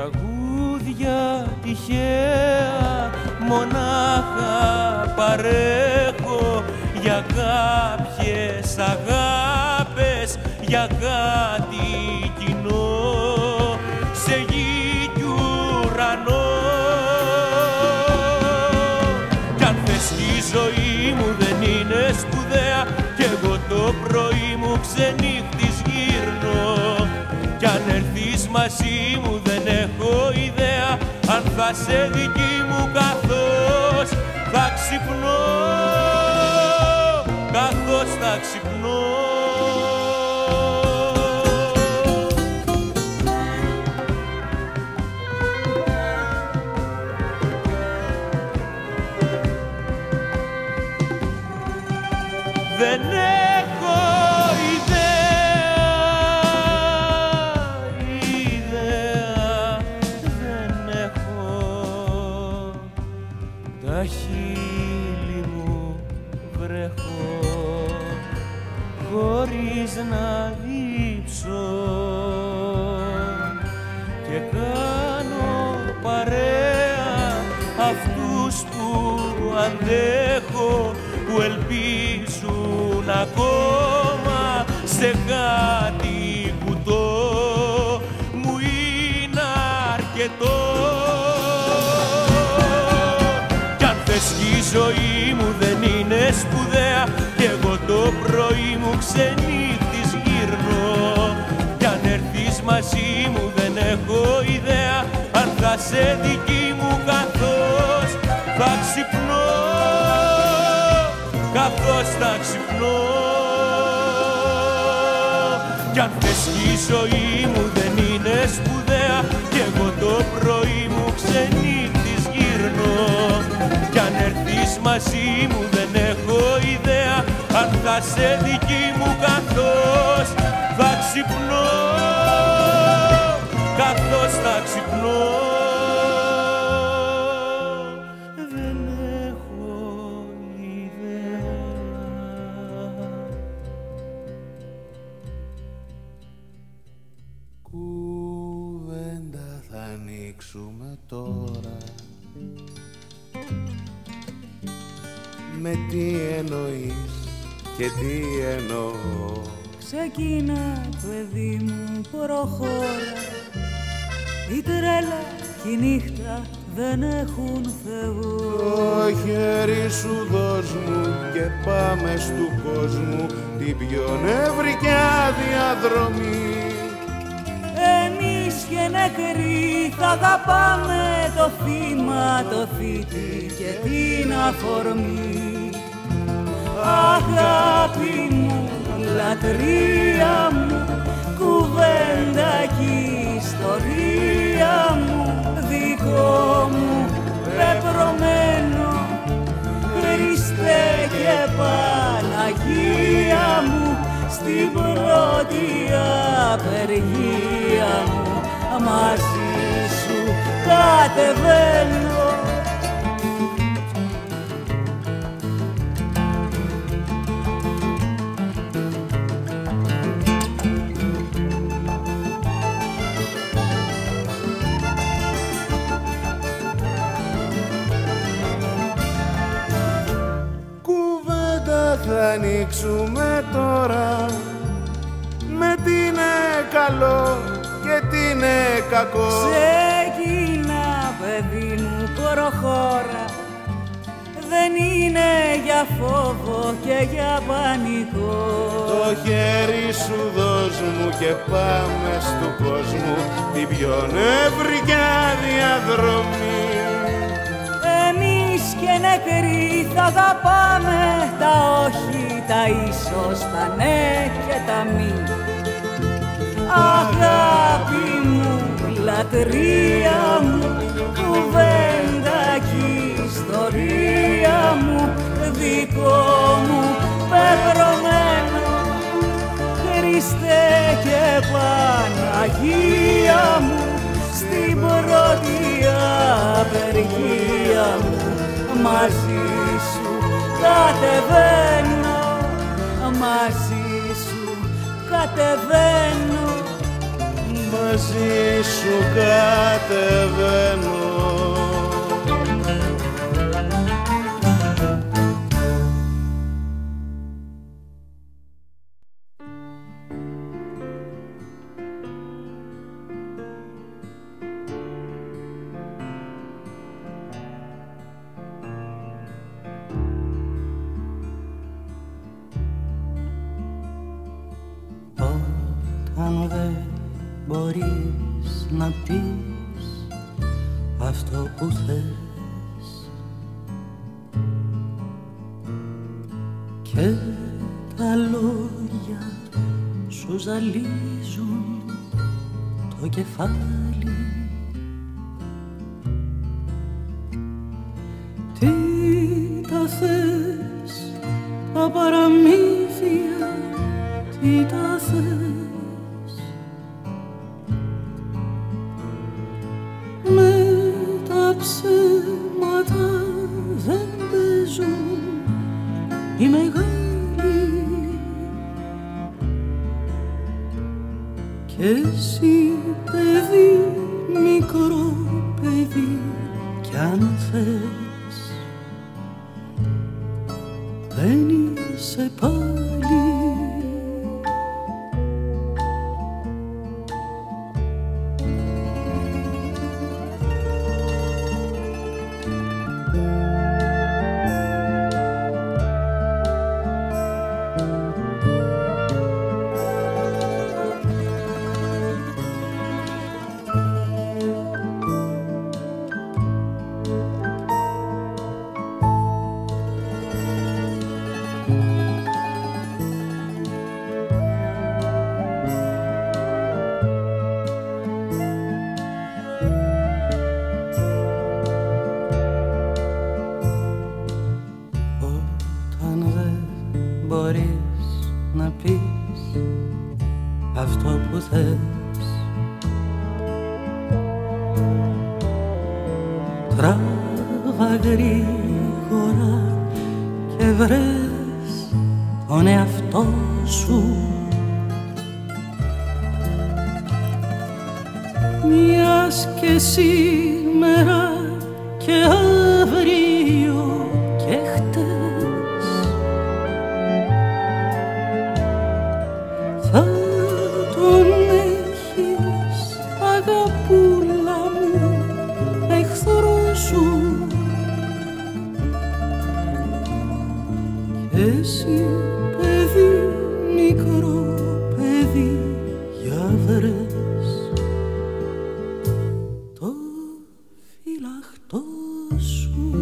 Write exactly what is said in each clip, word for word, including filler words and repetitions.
Τραγούδια τυχαία μονάχα παρέχω για κάποιες αγάπες, για κάτι κοινό σε γη κι ουρανό. Κι αν θες η ζωή μου δεν είναι σπουδαία κι εγώ το πρωί μου ξενύχτης γύρνω, κι αν έρθεις μαζί μου δεν έχω ιδέα αν θα σε δική μου καθώς θα ξυπνώ, καθώς θα ξυπνώ. Δεν έχω ιδέα, ιδέα δεν έχω, τα χείλη μου βρέχω χωρίς να δείψω και κάνω παρέα αυτούς που αντέχω, που ελπίζουν ακόμα σε κάτι που το μου είναι αρκετό. Κι αν θες η ζωή μου δεν είναι σπουδαία κι εγώ το πρωί μου ξενύχτης γύρνω, κι αν έρθεις μαζί μου δεν έχω ιδέα αν θα σε δική μου καθώς θα ξυπνώ, καθώς θα ξυπνώ. Κι αν θες η ζωή μου δεν είναι σπουδαία κι εγώ το πρωί μου ξενύχτης γύρνω, κι αν έρθεις μαζί μου δεν έχω ιδέα αν θα σε δική μου καθώς θα ξυπνώ, καθώς θα ξυπνώ. Τώρα με τι εννοείς και τι εννοώ. Ξεκίνα παιδί μου προχώρα, η τρέλα και η νύχτα δεν έχουν Θεό. Το χέρι σου δώσ' μου και πάμε στου κόσμου την πιο νευρικιά διαδρομή. Εμείς και νεκροί θα αγαπάμε το θύμα, το θήτη και την αφορμή. Αγάπη μου, λατρεία μου, κουβέντα κι ιστορία μου, δικό μου πεπρωμένο, Χριστέ και Παναγία μου, στην πρώτη απεργία μου μαζί σου κατεβαίνω. Κουβέντα θα ανοίξουμε τώρα με τι είναι καλό και τι είναι κακό. Ξεκίνα παιδί μου προχώρα, δεν είναι για φόβο και για πανικό. Το χέρι σου δώσ' μου και πάμε στου κόσμου την πιο νευρικιά διαδρομή. Εμείς και νεκροί θα αγαπάμε τα όχι, τα ίσως, τα ναι και τα μη. Αγάπη μου, λατρεία μου, κουβέντα κι ιστορία μου, δικό μου πεπρωμένο, Χριστέ και Παναγία μου, στην πρώτη απεργία μου μαζί σου κατεβαίνω, μαζί σου κατεβαίνω. μαζί σου κατεβαίνω. Όταν δεν μπορείς να πεις αυτό που θες και τα λόγια σου ζαλίζουν το κεφάλι, τι τα θες, τα παραμύθια, τι τα θες, με τα ψέματα δεν παίζουν οι μεγάλοι κι εσύ παιδί, μικρό παιδί, κι αν θες δεν είσαι πάλι. Τράβα γρήγορα και βρες τον εαυτό σου, μιας και σήμερα και αύριο και χτες θα τον έχεις, αγαπούλα μου, εχθρό σου. Κι εσύ παιδί, μικρό παιδί, για βρες το φυλαχτό σου.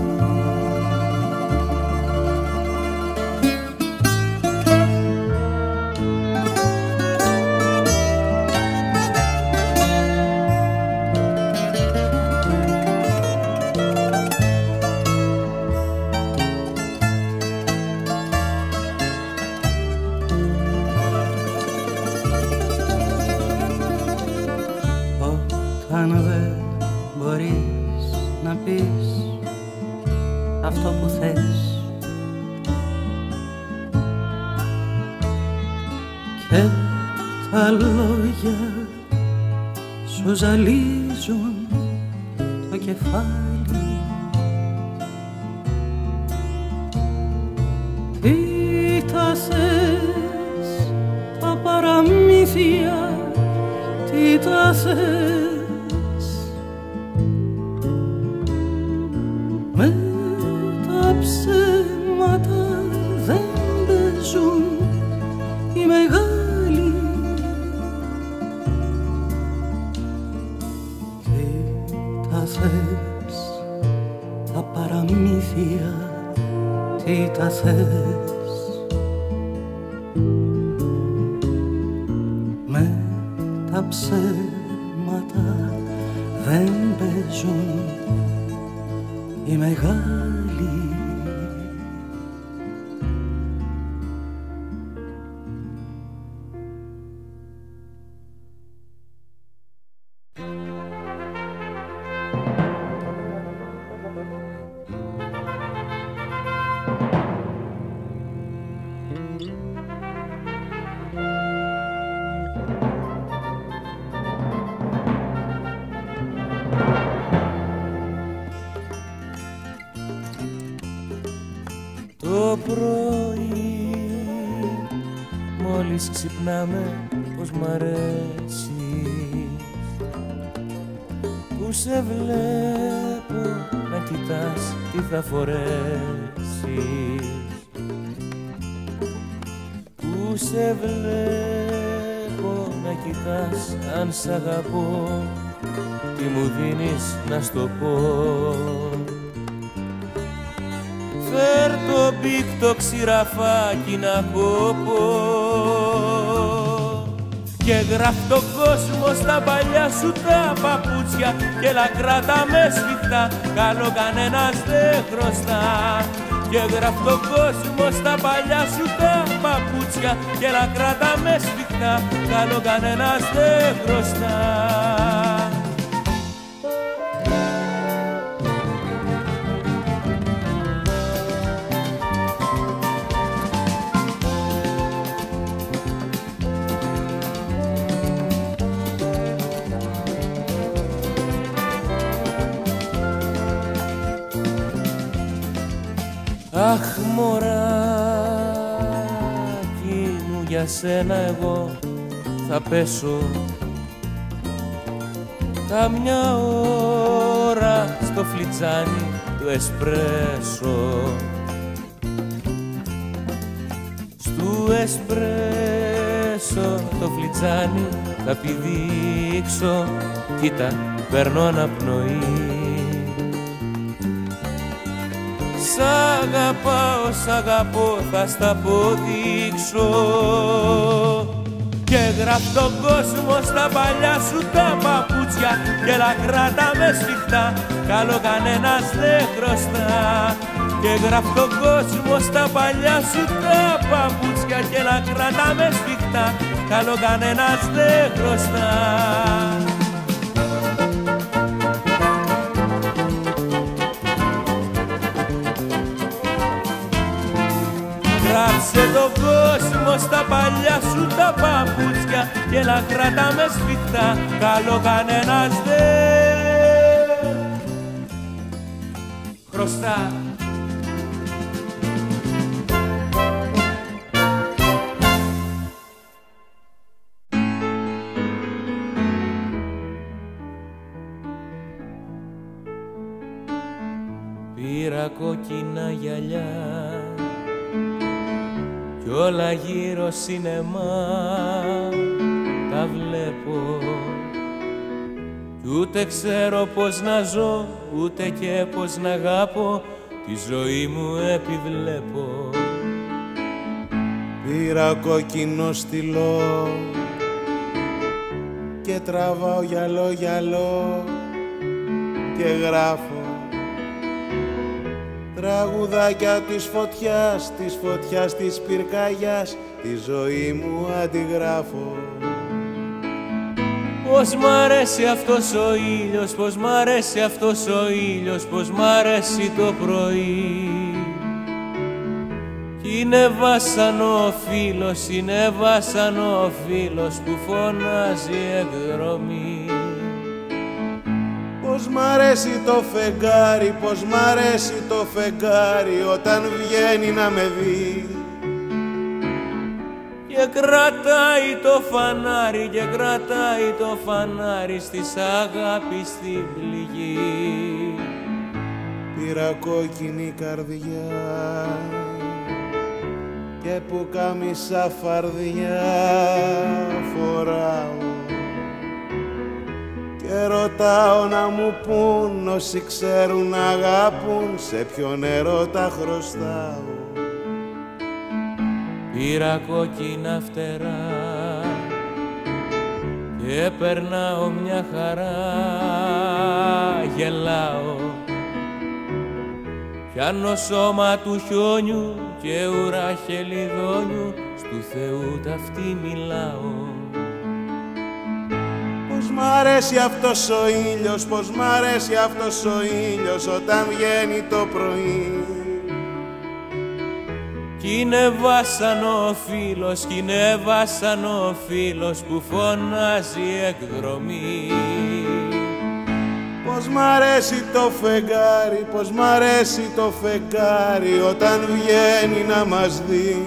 Αν δεν μπορείς να πεις αυτό που θες και τα λόγια σου ζαλίζουν το κεφάλι, τι τα θες, τα παραμύθια, τι τα θες, με τα ψέματα δεν παίζουν οι μεγάλοι. Τι τα θες, τα παραμύθια, τι τα θες, με τα ψέματα δεν παίζουν οι μεγάλοι. Το πρωί μόλις ξυπνάμε πως μ' αρέσεις, που σε βλέπω να κοιτάς τι θα φορέσεις, που σε βλέπω να κοιτάς αν σ' αγαπώ, τι μου δίνεις να στο πω. Φέρ το πίκτο ξηραφάκι να κοπώ και γράφ' το κόσμο στα παλιά σου τα παπούτσια και λακράτα με σφιχτά, καλό κανένας δεν χρωστά. Και γράφ' το κόσμο στα παλιά σου τα παπούτσια και λακράτα με σφιχτά, καλό κανένας δεν χρωστά. Αχ μωράκι μου, για σένα εγώ θα πέσω καμιά ώρα στο φλιτζάνι του εσπρέσο. Στου εσπρέσο το φλιτζάνι θα πηδήξω, κοίτα παίρνω αναπνοή. Σ' αγαπάω, σ' αγαπώ, θα στα αποδείξω. Και γράφ' τον κόσμο στα παλιά σου τα παπούτσια και λακράτα με σφιχτά, καλό κανένας δεν χρωστά. Και γράφ' τον κόσμο στα παλιά σου τα παπούτσια και λακράτα με σφιχτά, καλό κανένας δεν χρωστά. Γράψε τον κόσμο στα παλιά σου τα παπούτσια και λακράτα με σφιχτά, καλό κανένας δεν χρωστά. Πήρα κόκκινα γυαλιά κι όλα γύρω σινεμά τα βλέπω, κι ούτε ξέρω πως να ζω, ούτε και πως να αγάπω, τη ζωή μου επιβλέπω. Πήρα κόκκινο στυλό και τραβάω γυαλό γυαλό και γράφω τραγουδάκια της φωτιάς, της φωτιάς της πυρκαγιάς, τη ζωή μου αντιγράφω. Πως μ' αρέσει αυτός ο ήλιος, πως μ' αρέσει αυτός ο ήλιος, πως μ' αρέσει το πρωί. Κι είναι βάσανο ο φίλος, είναι βάσανο ο φίλος που φωνάζει εκδρομή. Πως μ' αρέσει το φεγγάρι, πως μ' αρέσει το φεγγάρι όταν βγαίνει να με δει. Και κρατάει το φανάρι, και κρατάει το φανάρι στις αγάπης στην πληγή. Πήρα κόκκινη καρδιά και που κάμισα φαρδιά φοράω και ρωτάω να μου πουν όσοι ξέρουν να αγάπουν, σε ποιον ερώτα χρωστάω. Πήρα κόκκινα φτερά και περνάω μια χαρά, γελάω. Πιάνω σώμα του χιόνιου και ουρά χελιδόνιου, στου Θεού ταυτή μιλάω. Πως μ' αρέσει αυτός ο ήλιος, πως μ' αρέσει αυτός ο ήλιος όταν βγαίνει το πρωί. Κι είναι βάσανο ο φίλος, κι είναι βάσανο ο φίλος που φωνάζει εκδρομή. Πως Πως μ' αρέσει το φεγγάρι, πως μ' αρέσει το φεγγάρι όταν βγαίνει να μας δει.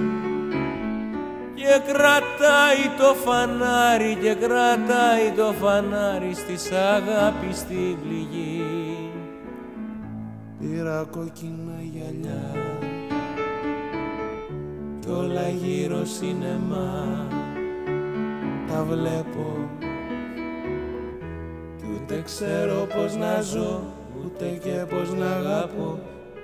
Και κρατάει το φανάρι, και κρατάει το φανάρι στις αγάπης στην πληγή. Πήρα κόκκινα γυαλιά κι όλα γύρω σινεμά. Τα βλέπω κι ούτε ξέρω πως να ζω, ούτε και πως να αγαπώ.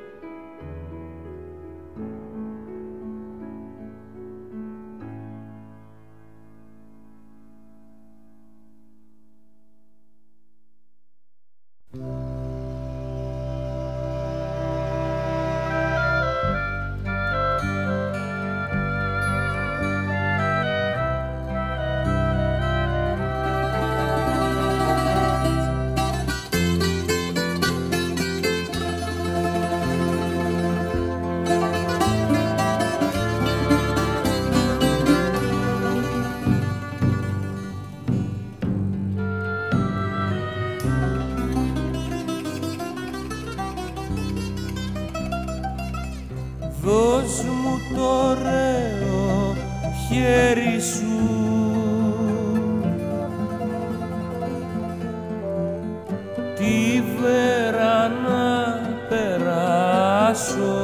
Δώσ' μου το ωραίο χέρι σου, τη βέρα να περάσω.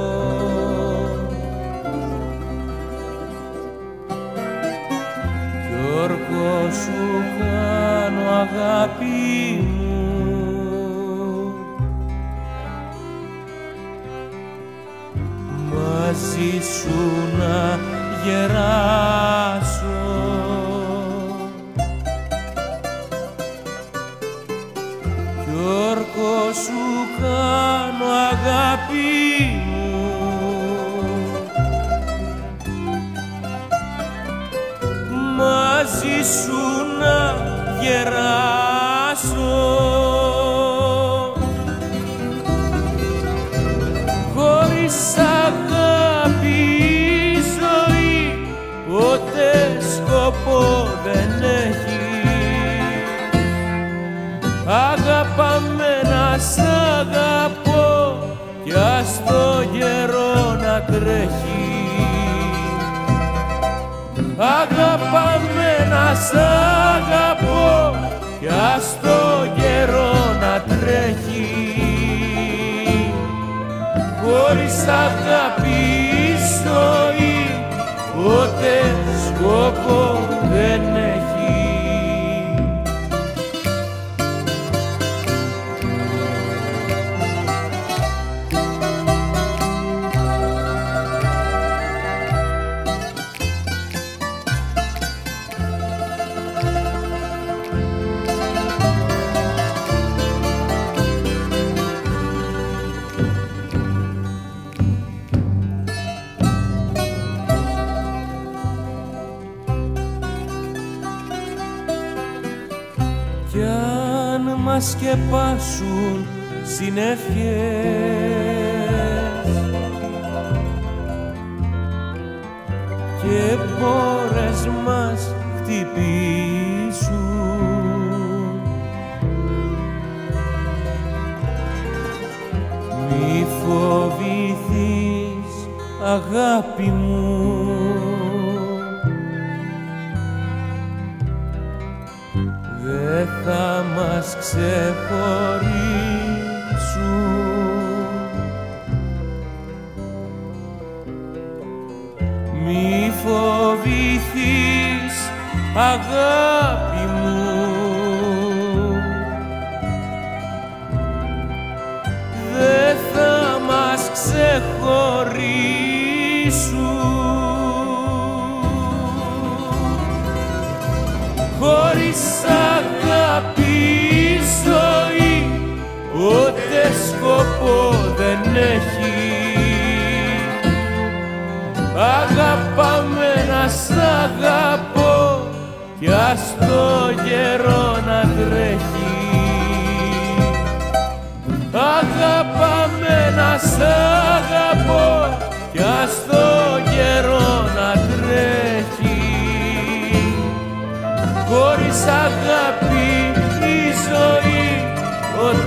Κι όρκο σου κάνω αγάπη μου, μαζί σου να γεράσω. Κι όρκο σου κάνω αγάπη μου, μαζί σου να γεράσω. Χωρίς αγάπη η ζωή ποτέ σκοπό δεν έχει. Αγαπάμε να σ' αγαπώ κι ας το καιρό να τρέχει. Αγαπάμε να σ' αγαπώ κι ας το καιρό να τρέχει. Χωρίς αγάπη η ζωή ποτέ σκοπό δεν έχει. Κι αν μας σκεπάσουν συννεφιές και πόρες μας χτυπήσουν, μη φοβηθείς αγάπη μου, δε θα μας ξεχωρίσουν. Μη φοβηθείς αγάπη μου, δε θα μας ξεχωρίσουν. Χωρίς αγάπη η ζωή ούτε σκοπό δεν έχει. Αγαπάμε να σ' αγαπώ κι ας το καιρό να τρέχει. Αγαπάμε να σ' αγαπώ κι ας το καιρό να τρέχει. Χωρίς αγάπη η ζωή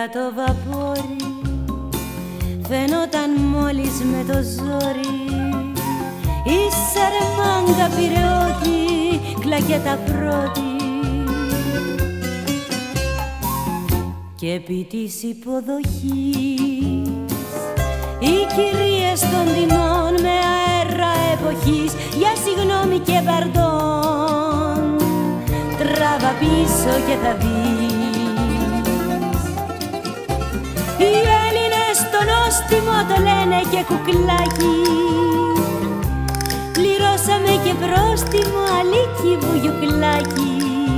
το βαπόρι φαινόταν μόλις με το ζόρι. Η Σαρεμάγκα Πειραιώτη, κλακέτα πρώτη. Και επί της υποδοχής οι κυρίες των τιμών με αέρα εποχής για συγγνώμη και παρντών τράβα πίσω και θα δεις. Οι Έλληνες το νόστιμο το λένε και κουκλάκι. Πληρώσαμε και πρόστιμο αλίκι βουγιουκλάκι.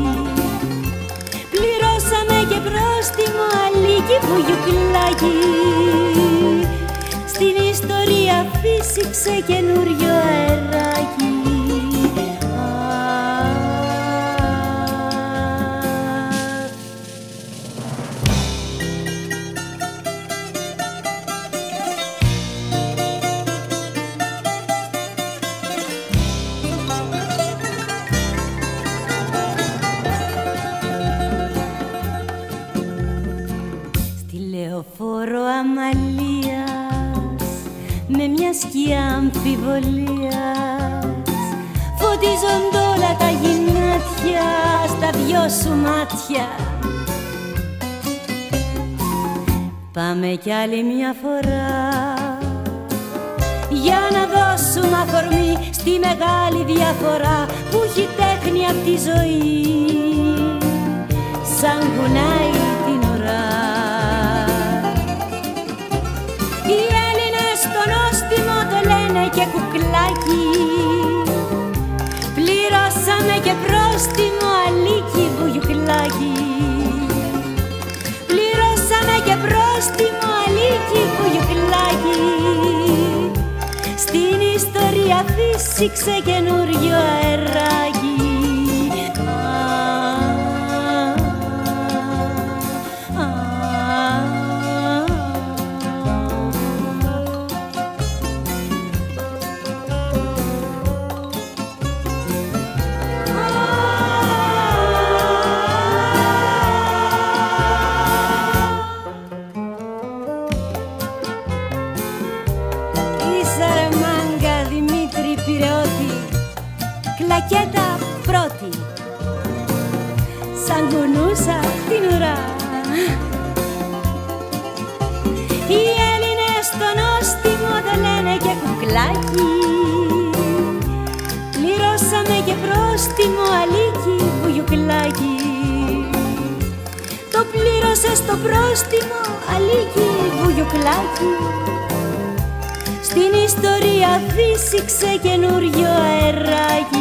Πληρώσαμε και πρόστιμο αλίκι βουγιουκλάκι. Στην ιστορία φύσηξε καινούριο αεράκι. Φόρο αμαλίας με μια σκιά αμφιβολίας φωτίζονται όλα τα γυνάτια στα δυο σου μάτια. Πάμε κι άλλη μια φορά για να δώσουμε αφορμή στη μεγάλη διαφορά που έχει τέχνη απ' τη ζωή σαν κουνάει την ουρά. Οι Έλληνες το νόστιμο το λένε και κουκλάκι. Πληρώσαμε και πρόστιμο αλίκι βουγιουκλάκι. Πληρώσαμε και πρόστιμο αλίκι βουγιουκλάκι. Στην ιστορία φύσηξε καινούριο αεράκι. Κλακέτα πρώτη, σαν κουνούσα την ουρά. Οι Έλληνες το νόστιμο το λένε και κουκλάκι. Πληρώσαμε και πρόστιμο αλίκι βουγιουκλάκι. Το πλήρωσες το πρόστιμο αλίκι βουγιουκλάκι. Στην ιστορία φύσηξε καινούριο αεράκι.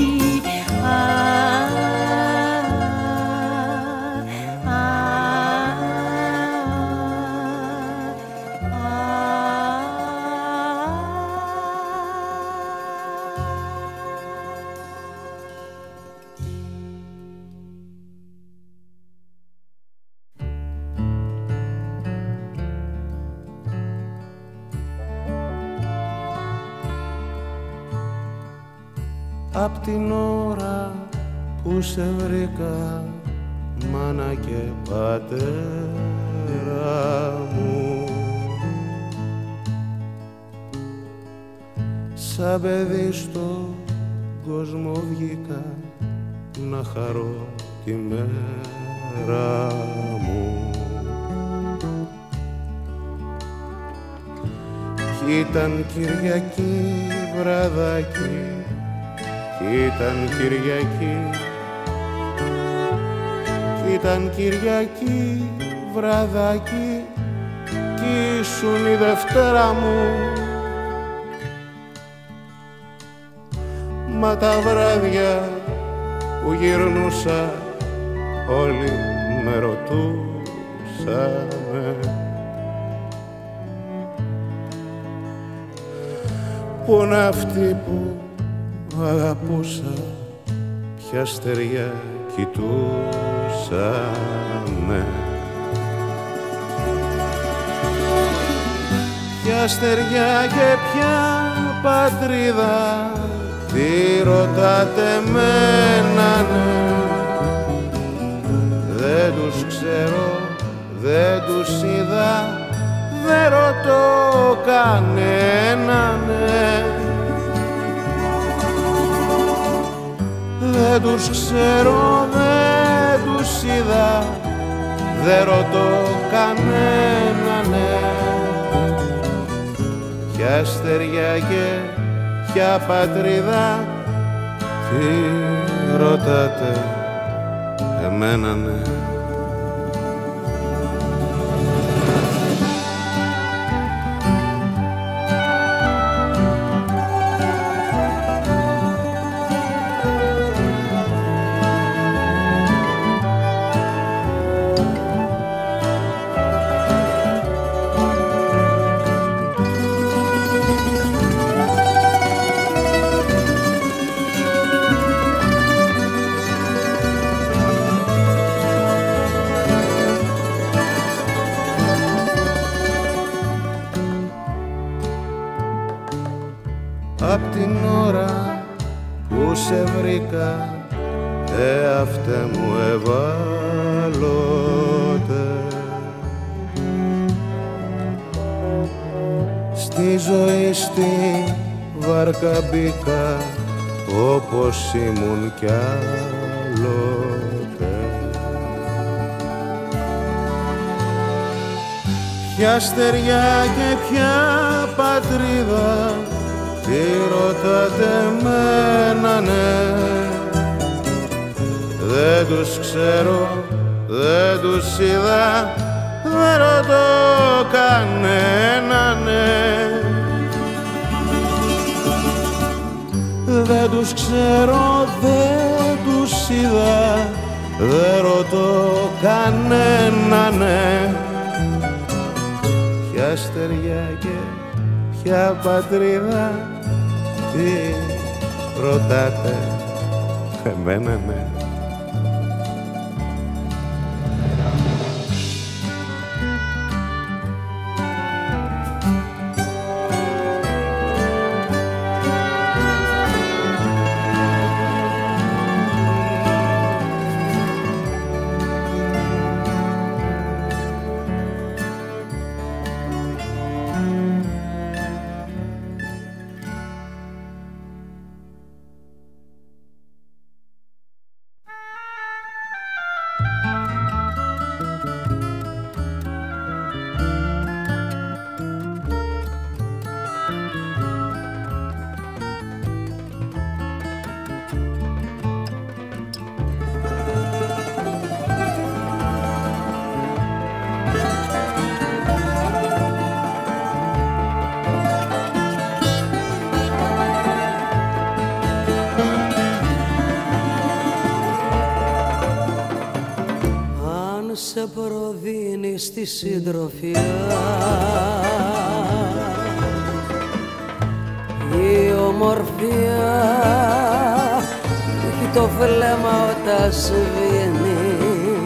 Απ' την ώρα που σε βρήκα, μάνα και πατέρα μου, σαν παιδί στον κόσμο βγήκα να χαρώ τη μέρα μου. Κι ήταν Κυριακή βραδάκι, ήταν Κυριακή, ήταν Κυριακή βραδάκι κι ήσουν η Δευτέρα μου. Μα τα βράδια που γυρνούσα όλοι με ρωτούσανε πού είναι αυτή που αγαπούσα, ποια στεριά κοιτούσαμε. Ποια στεριά και ποια πατρίδα, τι ρωτάτε μένα, ναι. Δεν τους ξέρω, δεν τους είδα, δεν ρωτώ κανέναν, ναι. Δεν τους ξέρω, δεν τους είδα, δεν ρωτώ κανέναν, ναι. Ποια στεριά και ποια πατρίδα, τι ρωτάτε εμένα, ναι. Απ' την ώρα που σε βρήκα, εαυτέ μου ευάλωτε, στη ζωή στη βάρκα μπήκα, όπως ήμουν κι άλλοτε. Ποια στεριά και ποια πατρίδα, τι ρωτάτε εμένα, ναι. Δεν τους ξέρω, δεν τους είδα, δεν ρωτώ κανένα, ναι. Δεν τους ξέρω, δεν τους είδα, δεν ρωτώ κανένα, ναι. Ποια στεριά και ποια πατρίδα, τι ρωτάτε εμένα, ναι. Σε προδίνει στη συντροφιά η ομορφιά, έχει το βλέμμα όταν σβήνει.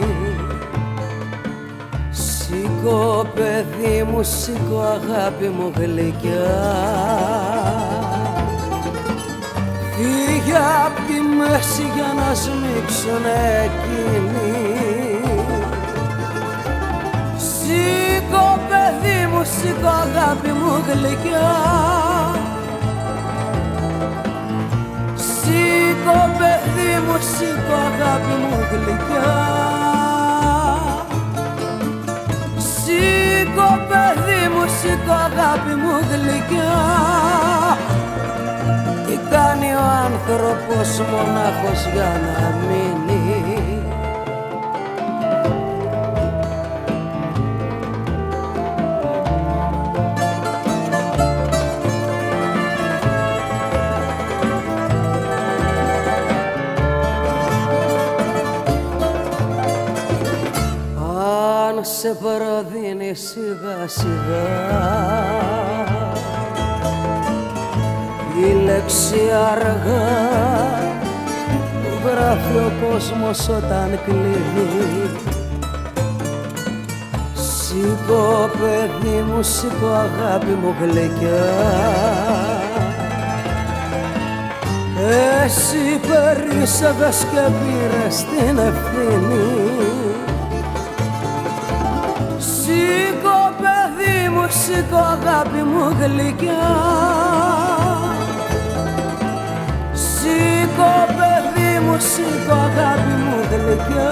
Σήκω παιδί μου, σήκω αγάπη μου γλυκιά, φύγε απ' τη μέση για να σμίξουνε εκείνοι. Σήκω παιδί μου, σήκω αγάπη μου γλυκιά, σήκω παιδί μου, σήκω αγάπη μου γλυκιά, σήκω παιδί μου, σήκω αγάπη μου γλυκιά. Τι κάνει ο άνθρωπος μονάχος για να μείνει, σε προδίνει σιγά σιγά η λέξη αργά που γράφει ο κόσμος όταν κλείνει. Σήκω παιδί μου, σήκω αγάπη μου γλυκιά, εσύ περίσσευες και πήρες την ευθύνη. σήκω αγάπη μου γλυκιά, σήκω παιδί μου, σήκω αγάπη μου γλυκιά,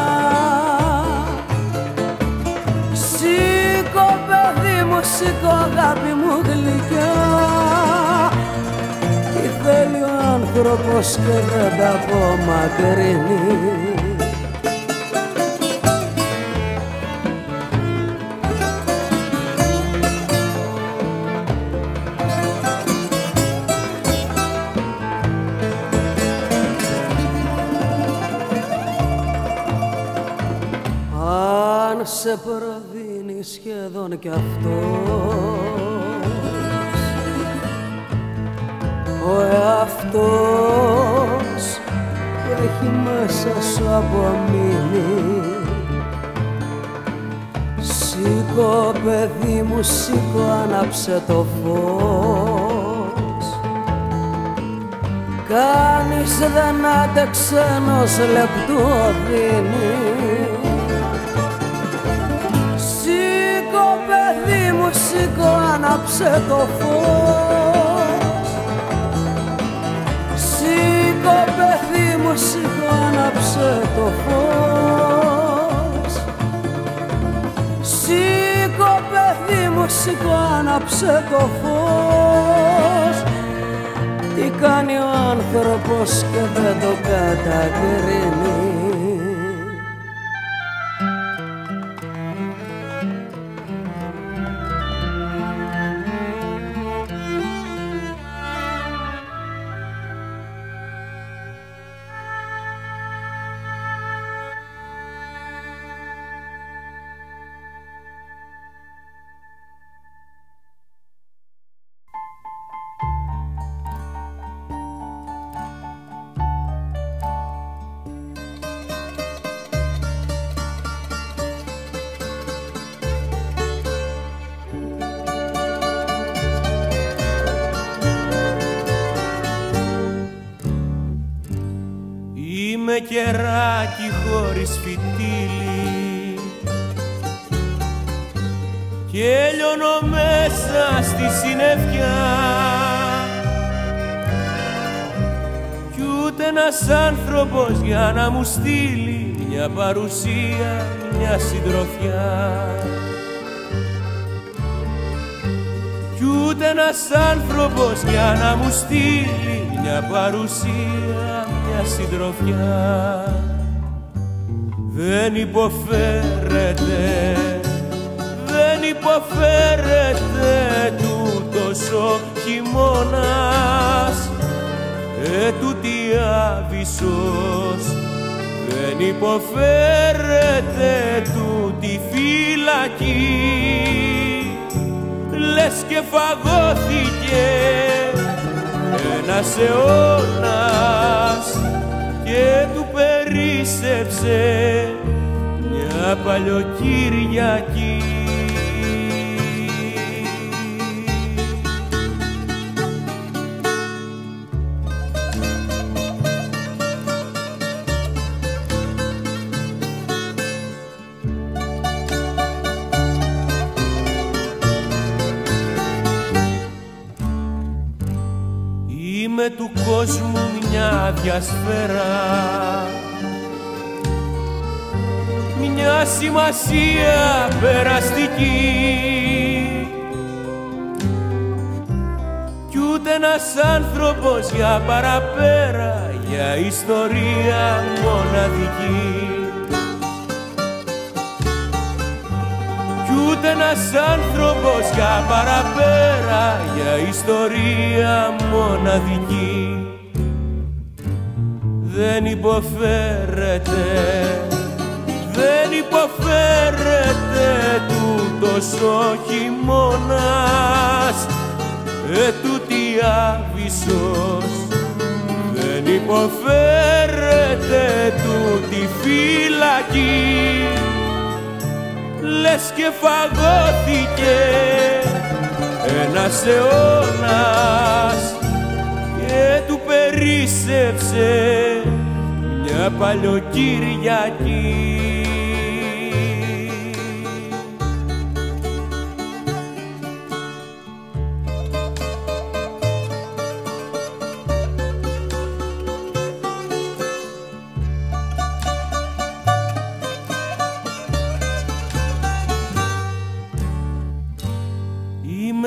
σήκω παιδί μου, σήκω αγάπη μου γλυκιά. Τι θέλει ο άνθρωπος και δεν τα απομακρύνει. Σε προδίνει σχεδόν κι αυτός ο εαυτός που έχει μέσα σου απομείνει. Σήκω παιδί μου, σήκω, άναψε το φως. Κανείς δεν άντεξε ενός λεπτού οδύνη. Σήκω, άναψε το φως. Σήκω παιδί μου, σήκω, άναψε το φως. Σήκω παιδί μου, σήκω, άναψε το φως. Τι κάνει ο άνθρωπος και δεν το κατακρίνει. Είμαι κεράκι χωρίς φυτίλι και λιώνω μέσα στη συννεφιά κι ούτε ένας άνθρωπος για να μου στείλει μια παρουσία, μια συντροφιά. Κι ούτε ένας άνθρωπος για να μου στείλει μια παρουσία, μια συντροφιά. Δεν υποφέρεται, δεν υποφέρεται τούτος ο χειμώνας, ετούτη άβυσσος. Δεν υποφέρεται τούτη φυλακή, λες και φαγώθηκε ένας αιώνας και του περίσσεψε μια παλιοκυριακή. Είμαι του κόσμου μια διασφαίρα, μια σημασία περαστική κι ούτε ένας άνθρωπος για παραπέρα, για ιστορία μοναδική. Κι ούτε ένας άνθρωπος για παραπέρα, για ιστορία μοναδική. Δεν υποφέρεται, δεν υποφέρεται τούτος ο χειμώνας, ετούτη άβυσσος. Δεν υποφέρεται τούτη φυλακή, λες και φαγώθηκε ένας αιώνας και του περίσσεψε μια παλιοκυριακή.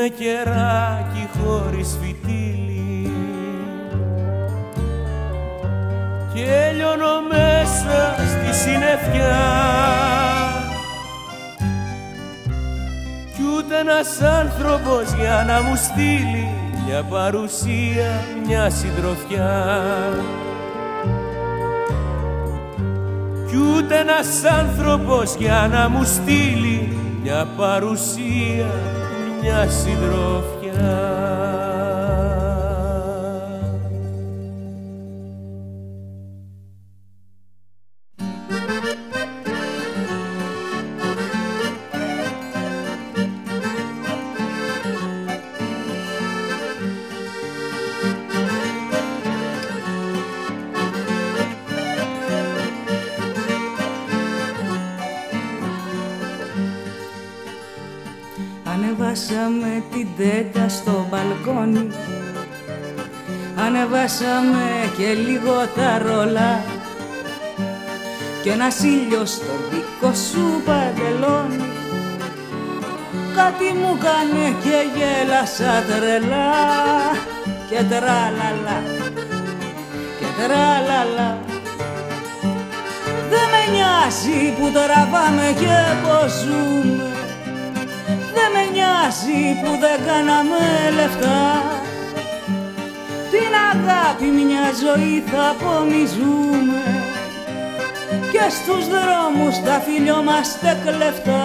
με κεράκι χωρίς φυτίλι και λιώνω μέσα στη συννεφιά κι ούτε ένας άνθρωπος για να μου στείλει μια παρουσία, μια συντροφιά κι ούτε ένας άνθρωπος για να μου στείλει μια παρουσία, μια συντροφιά. Ανεβάσαμε την τέτα στο μπαλκόνι, ανεβάσαμε και λίγο τα ρολά κι ένας ήλιος στο δικό σου παντελόνι κάτι μου κάνε και γέλασα τρελά και τραλαλα και τραλαλα. Δεν με νοιάζει που τραβάμε και πως ζούμε, δεν με νοιάζει που δεν κάναμε λεφτά. Την αγάπη μια ζωή θα απομυζούμε και στους δρόμους τα φιλιόμαστε κλεφτά.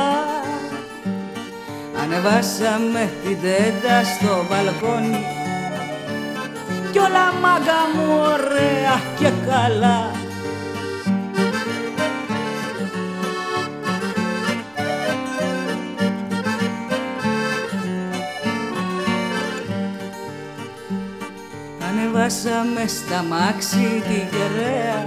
Ανεβάσαμε την τέντα στο μπαλκόνι κι όλα μάγκα μου ωραία και καλά. Ανεβάσαμε στα μάξι τη γεραία,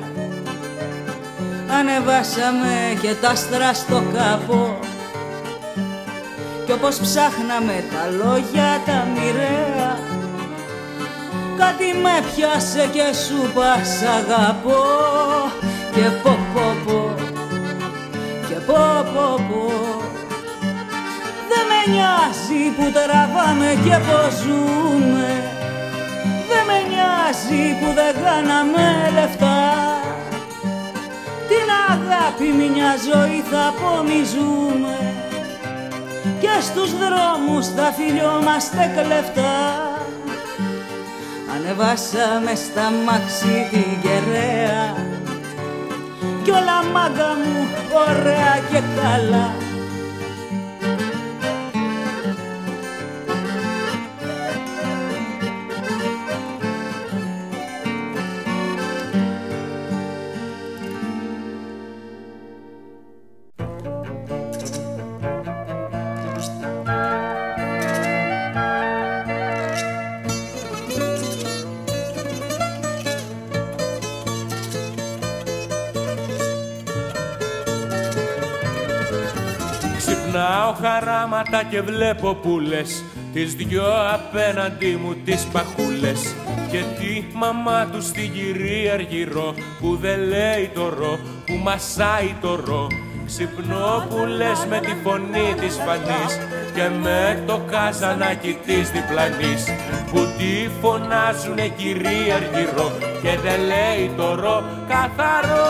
ανεβάσαμε και τα άστρα στο καπό κι όπως ψάχναμε τα λόγια τα μοιραία κάτι με πιάσε και σου πας αγαπώ και πω πω πω και πω πω πω. Δεν με νοιάζει που τραβάμε και πως ζούμε, δεν με νοιάζει που δεν κάναμε λεφτά. Την αγάπη μια ζωή θα απομυζούμε και στους δρόμους θα φιλιόμαστε κλεφτά. Ανεβάσαμε στα μάξι την κεραία κι όλα μάγκα μου ωραία και καλά. Ξυπνάω χαράματα και βλέπω πουλες, τις δυο απέναντι μου τις παχούλες και τη μαμά του στην κυρία Αργυρό που δεν λέει το ρο, που μασάει το ρο. Ξυπνώ που λες με τη φωνή της φανής και με το καζανάκι της διπλανής που τη φωνάζουνε κυρία Αργυρό και δεν λέει το ρο καθαρό.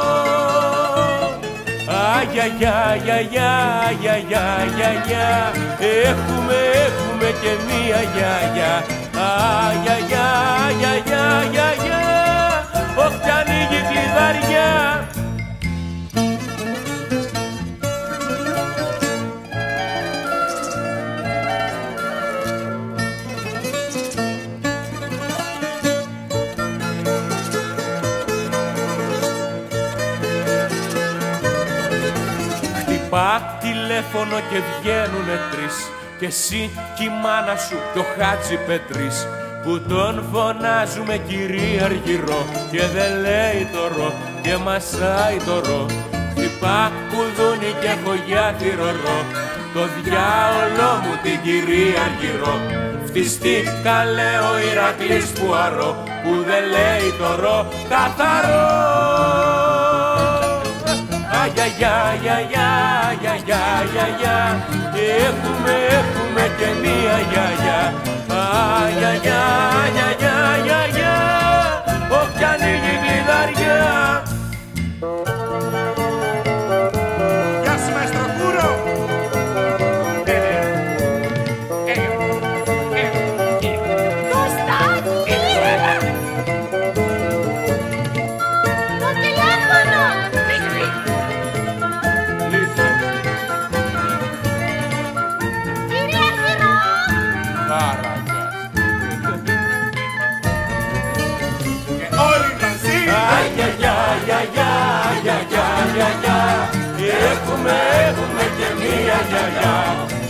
Αγιαγιά, αγιαγιά, αγιαγιά, αγιαγιά, έχουμε, έχουμε και μία γιαγιά. Αγιαγιά, αγιαγιά, αγιαγιά, όχι κι ανοίγει κλειδαριά. Πά τηλέφωνο και βγαίνουνε τρεις και εσύ κι η μάνα σου κι ο Χάτζη Πετρής που τον φωνάζουμε κυρία Αργυρό και δεν λέει το ρο και μασάει το ρο. Χτυπά κουδούνι και έχω για τυρορό το διάολό μου την κυρία Αργυρό. Φτιστήκα λέει ο Ηρακλής Πουαρό που δεν λέει το ρο καθαρό. γιαγιά, γιαγιά, γιαγιά, γιαγιά, έχουμε, έχουμε και μία γιαγιά. Α, γιαγιά, γιαγιά, γιαγιά, όποια ανοίγει κλειδαριά. Γεια σου Μαέστρο Κούρο. Έχουμε, έχουμε και μία γιαγιά.